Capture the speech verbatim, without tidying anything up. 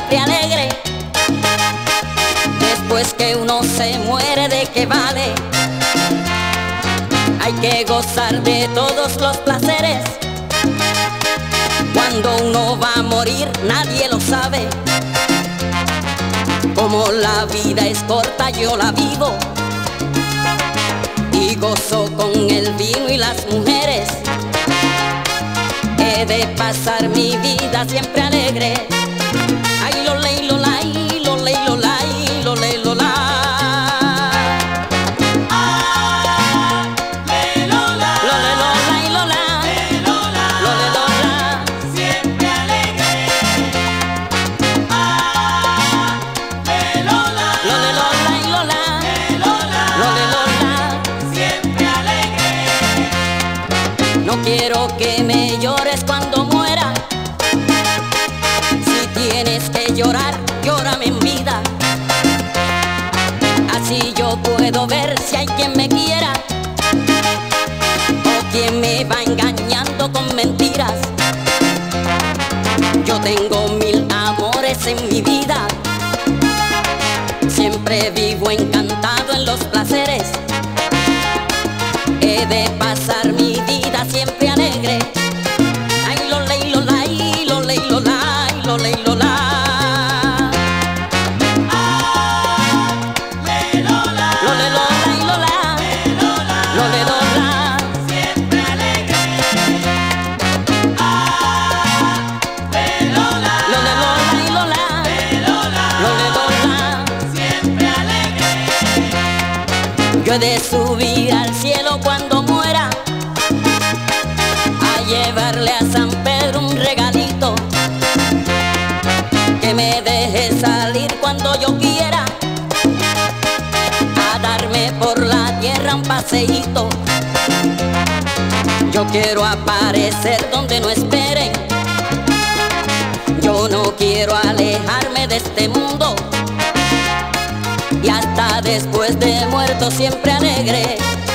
siempre alegre. Después que uno se muere, ¿de qué vale? Hay que gozar de todos los placeres. Cuando uno va a morir, nadie lo sabe. Como la vida es corta, yo la vivo y gozo con el vino y las mujeres. He de pasar mi vida siempre alegre. Ay, lo ley, lo lay, lo ley, lo lay, lo ley, lo la. No quiero que me llores cuando muera. Si tienes que llorar, llórame en vida. Así yo puedo ver si hay quien me quiera o quien me va engañando con mentiras. Yo tengo mil amores en mi vida. Siempre vivo encantado en los placeres. He de pasar mi vida siempre alegre. Ay, lo ley, lo lay, lo ley, lo lay, lo ley, lo la. Lo le, lo lay, lo la. Lo le, lo la. Siempre alegre. Lo le, lo lay, lo la. Lo le, lo la. Siempre alegre. Yo he de subir al cielo cuando muera, a llevarle a San Pedro un regalito, que me deje salir cuando yo quiera, a darme por la tierra un paseíto. Yo quiero aparecer donde no esperen. Yo no quiero alejarme de este mundo. Y hasta después de muerto siempre alegre.